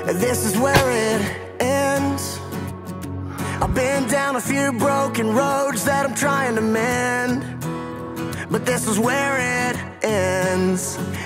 this is where it ends. I've been down a few broken roads that I'm trying to mend, but this is where it ends.